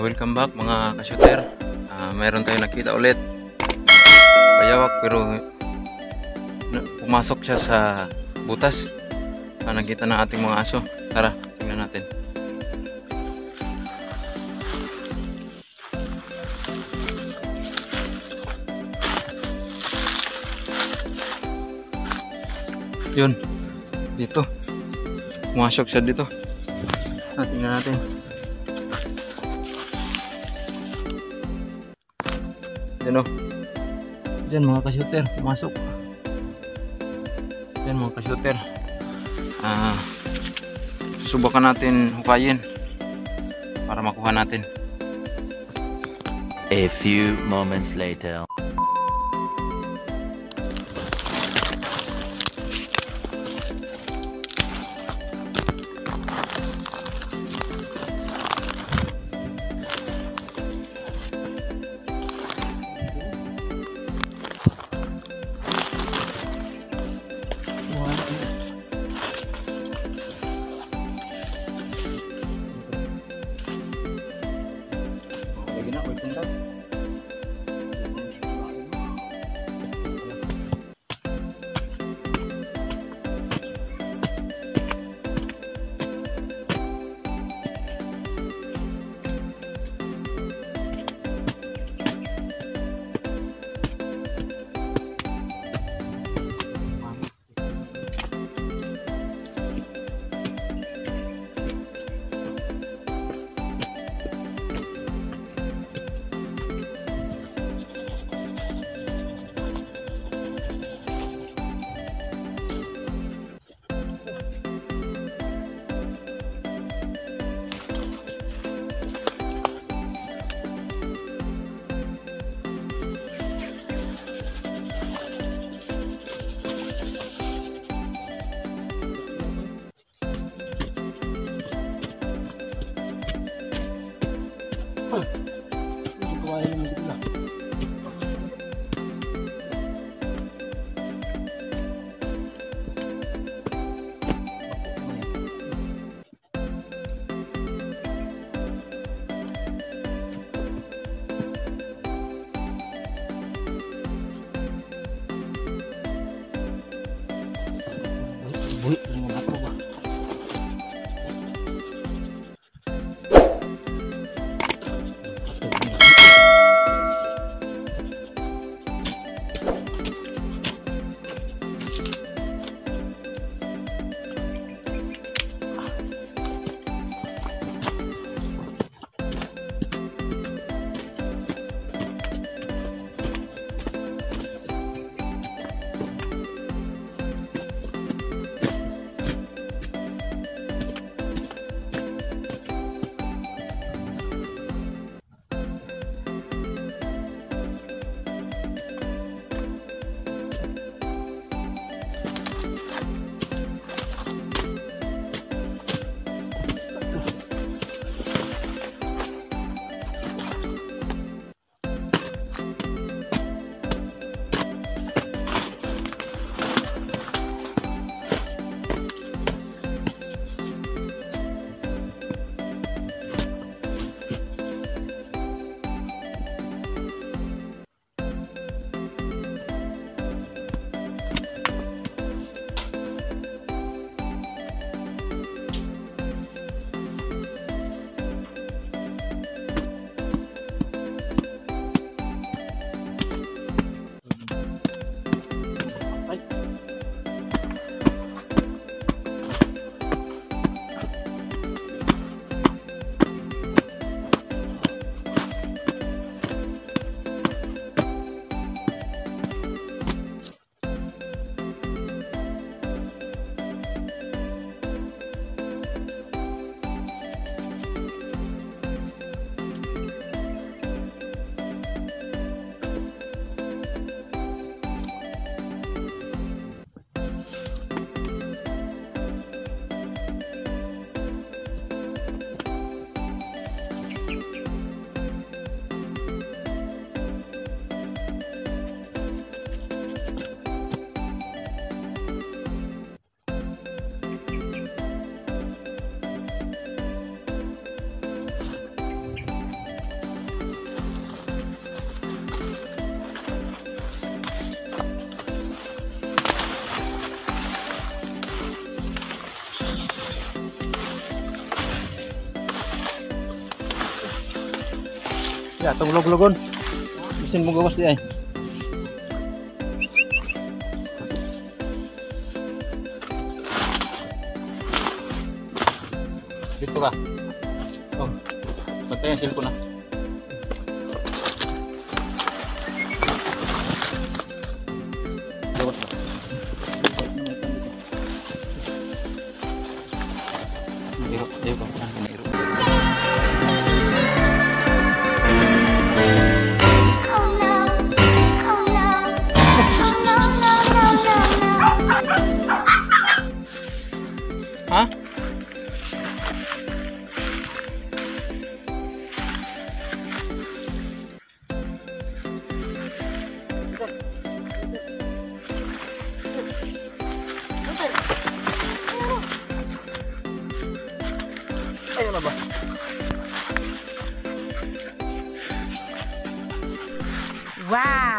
Welcome back mga ka-shooter. Mayroon tayong nakita ulit. Bayawak pero pumasok siya sa butas. Nakita ng ating mga aso. Tara, tingnan natin. Yun, dito. Pumasok siya dito. Tingnan natin. Yan o. Diyan mga ka-shooter, pumasok. Yan mga ka-shooter. Susubukan natin hukayin para makuha natin. A few moments later. Ya, itong log-logon. Isin mo gawas di ay. Dito ka. Oh, bantay ang cellphone na. Gawas ka. Mahirap, ayaw ka. Mahirap. Ha? Ayaw na ba? Wow!